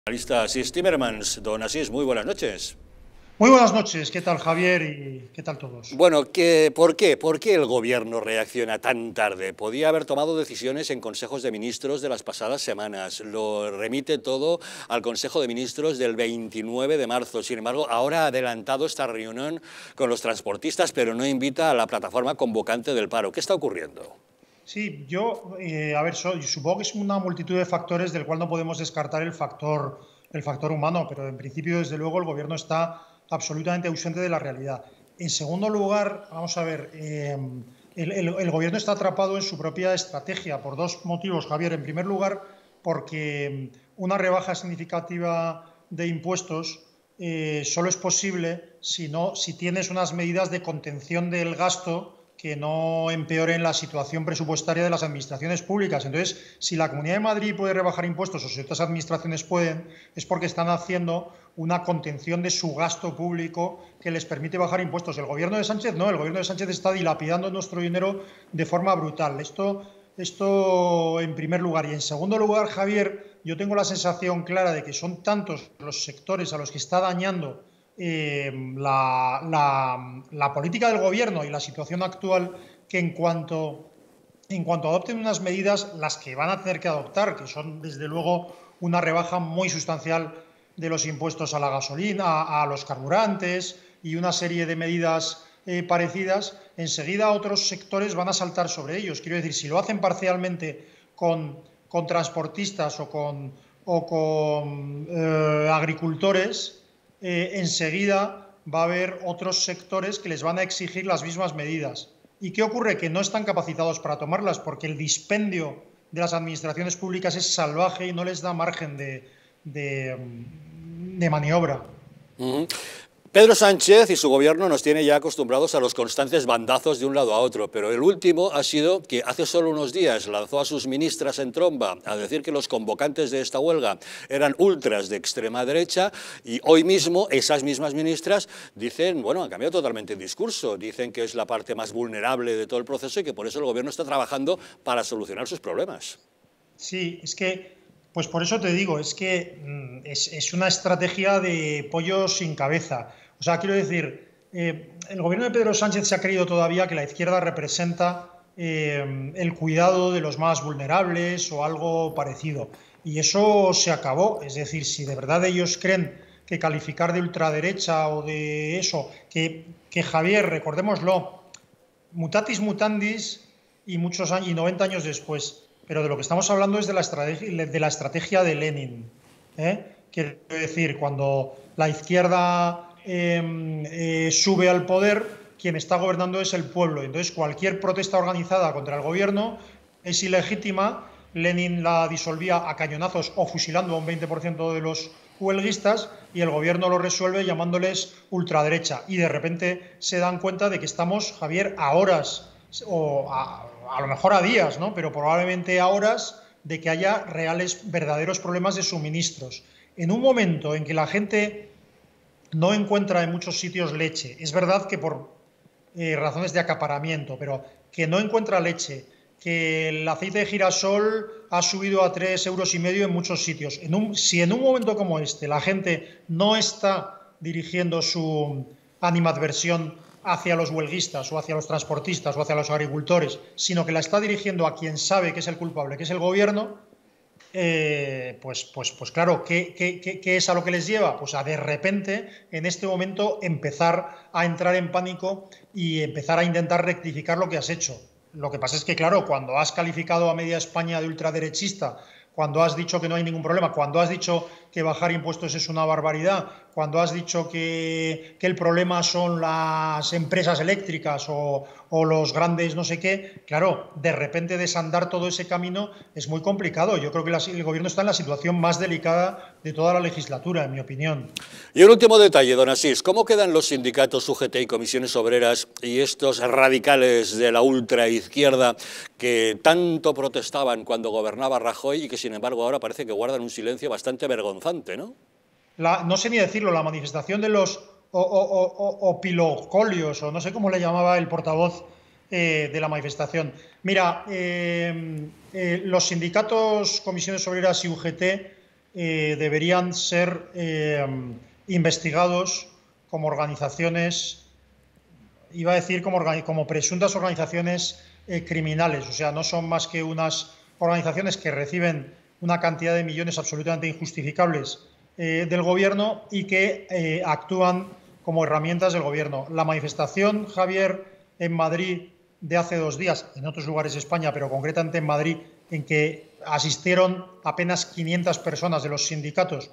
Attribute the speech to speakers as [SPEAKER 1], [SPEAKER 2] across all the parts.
[SPEAKER 1] Analista Asís Timmermans. Don Asís, muy buenas noches.
[SPEAKER 2] Muy buenas noches, ¿qué tal Javier y qué tal todos?
[SPEAKER 1] Bueno, ¿por qué? ¿Por qué el gobierno reacciona tan tarde? Podía haber tomado decisiones en consejos de ministros de las pasadas semanas. Lo remite todo al Consejo de Ministros del 29 de marzo. Sin embargo, ahora ha adelantado esta reunión con los transportistas, pero no invita a la plataforma convocante del paro. ¿Qué está ocurriendo?
[SPEAKER 2] Sí, a ver, supongo que es una multitud de factores del cual no podemos descartar el factor humano, pero en principio, desde luego, el gobierno está absolutamente ausente de la realidad. En segundo lugar, vamos a ver, el gobierno está atrapado en su propia estrategia por dos motivos, Javier. En primer lugar, porque una rebaja significativa de impuestos solo es posible si tienes unas medidas de contención del gasto que no empeoren la situación presupuestaria de las administraciones públicas. Entonces, si la Comunidad de Madrid puede rebajar impuestos o si otras administraciones pueden, es porque están haciendo una contención de su gasto público que les permite bajar impuestos. El gobierno de Sánchez no, el gobierno de Sánchez está dilapidando nuestro dinero de forma brutal. Esto en primer lugar. Y en segundo lugar, Javier, yo tengo la sensación clara de que son tantos los sectores a los que está dañando la política del gobierno y la situación actual, que en cuanto adopten unas medidas, las que van a tener que adoptar, que son desde luego una rebaja muy sustancial de los impuestos a la gasolina, a los carburantes y una serie de medidas parecidas, enseguida otros sectores van a saltar sobre ellos. Quiero decir, si lo hacen parcialmente con transportistas o con agricultores, enseguida va a haber otros sectores que les van a exigir las mismas medidas. ¿Y qué ocurre? Que no están capacitados para tomarlas porque el dispendio de las administraciones públicas es salvaje y no les da margen de maniobra.
[SPEAKER 1] Pedro Sánchez y su gobierno nos tiene ya acostumbrados a los constantes bandazos de un lado a otro, pero el último ha sido que hace solo unos días lanzó a sus ministras en tromba a decir que los convocantes de esta huelga eran ultras de extrema derecha, y hoy mismo esas mismas ministras dicen, bueno, han cambiado totalmente el discurso, dicen que es la parte más vulnerable de todo el proceso y que por eso el gobierno está trabajando para solucionar sus problemas.
[SPEAKER 2] Sí, es que, pues por eso te digo, es que es una estrategia de pollo sin cabeza. O sea, quiero decir, el gobierno de Pedro Sánchez se ha creído todavía que la izquierda representa el cuidado de los más vulnerables o algo parecido. Y eso se acabó. Es decir, si de verdad ellos creen que calificar de ultraderecha o de eso, que Javier, recordémoslo, mutatis mutandis y muchos años y 90 años después. Pero de lo que estamos hablando es de la estrategia de Lenin. Quiero decir, cuando la izquierda sube al poder, quien está gobernando es el pueblo. Entonces, cualquier protesta organizada contra el gobierno es ilegítima. Lenin la disolvía a cañonazos o fusilando a un 20% de los huelguistas, y el gobierno lo resuelve llamándoles ultraderecha. Y de repente se dan cuenta de que estamos, Javier, a horas o a lo mejor a días, ¿no? Pero probablemente a horas de que haya verdaderos problemas de suministros. En un momento en que la gente no encuentra en muchos sitios leche, es verdad que por razones de acaparamiento, pero que no encuentra leche, que el aceite de girasol ha subido a 3,5 € en muchos sitios. Si en un momento como este la gente no está dirigiendo su animadversión hacia los huelguistas o hacia los transportistas o hacia los agricultores, sino que la está dirigiendo a quien sabe que es el culpable, que es el gobierno, pues claro, ¿qué es a lo que les lleva? Pues a de repente, en este momento, empezar a entrar en pánico y empezar a intentar rectificar lo que has hecho. Lo que pasa es que, claro, cuando has calificado a media España de ultraderechista, cuando has dicho que no hay ningún problema, cuando has dicho que bajar impuestos es una barbaridad, cuando has dicho que el problema son las empresas eléctricas o los grandes no sé qué, claro, de repente desandar todo ese camino es muy complicado. Yo creo que el gobierno está en la situación más delicada de toda la legislatura, en mi opinión.
[SPEAKER 1] Y un último detalle, don Asís, ¿cómo quedan los sindicatos UGT y comisiones obreras y estos radicales de la ultraizquierda que tanto protestaban cuando gobernaba Rajoy y que sin embargo ahora parece que guardan un silencio bastante vergonzante, ¿no?
[SPEAKER 2] No sé ni decirlo, la manifestación de los opilocolios, o no sé cómo le llamaba el portavoz de la manifestación. Mira, los sindicatos, comisiones obreras y UGT deberían ser investigados como organizaciones, iba a decir como presuntas organizaciones criminales. O sea, no son más que unas organizaciones que reciben una cantidad de millones absolutamente injustificables del gobierno y que actúan como herramientas del gobierno. La manifestación, Javier, en Madrid de hace 2 días, en otros lugares de España, pero concretamente en Madrid, en que asistieron apenas 500 personas de los sindicatos,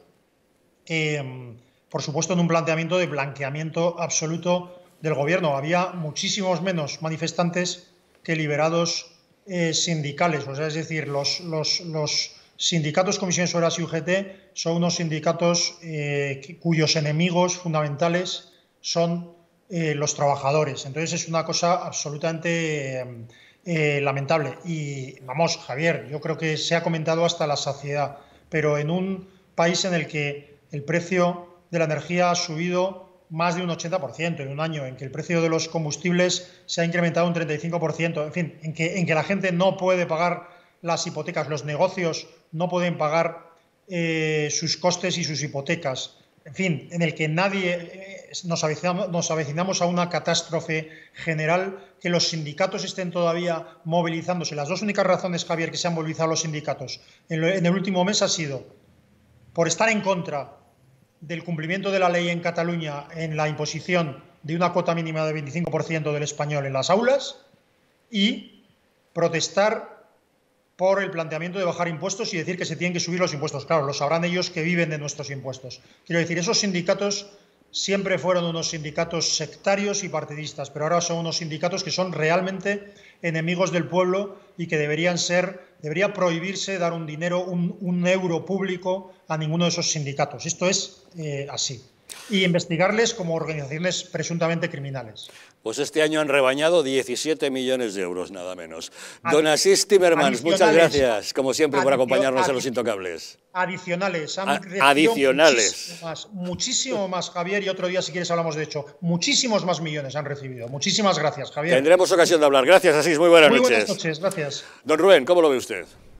[SPEAKER 2] por supuesto en un planteamiento de blanqueamiento absoluto del gobierno. Había muchísimos menos manifestantes que liberados sindicales. O sea, es decir, los sindicatos Comisiones Obreras y UGT son unos sindicatos cuyos enemigos fundamentales son los trabajadores. Entonces es una cosa absolutamente lamentable. Y vamos, Javier, yo creo que se ha comentado hasta la saciedad, pero en un país en el que el precio de la energía ha subido más de un 80% en un año, en que el precio de los combustibles se ha incrementado un 35%, en fin, en que la gente no puede pagar las hipotecas, los negocios no pueden pagar sus costes y sus hipotecas, en fin, en el que nos avecinamos a una catástrofe general, que los sindicatos estén todavía movilizándose. Las 2 únicas razones, Javier, que se han movilizado los sindicatos en el último mes ha sido por estar en contra del cumplimiento de la ley en Cataluña en la imposición de una cuota mínima del 25% del español en las aulas, y protestar por el planteamiento de bajar impuestos y decir que se tienen que subir los impuestos. Claro, lo sabrán ellos que viven de nuestros impuestos. Quiero decir, esos sindicatos siempre fueron unos sindicatos sectarios y partidistas, pero ahora son unos sindicatos que son realmente enemigos del pueblo y que debería prohibirse dar un euro público a ninguno de esos sindicatos. Esto es así. Y investigarles como organizaciones presuntamente criminales.
[SPEAKER 1] Pues este año han rebañado 17 millones de euros, nada menos. Don Asís Timmermans, muchas gracias, como siempre, por acompañarnos en Los Intocables.
[SPEAKER 2] Adicionales.
[SPEAKER 1] Adicionales.
[SPEAKER 2] Muchísimo más, Javier, y otro día, si quieres, hablamos de hecho. Muchísimos más millones han recibido. Muchísimas gracias, Javier.
[SPEAKER 1] Tendremos ocasión de hablar. Gracias, Asís. Muy buenas noches.
[SPEAKER 2] Muy buenas noches, gracias.
[SPEAKER 1] Don Rubén, ¿cómo lo ve usted?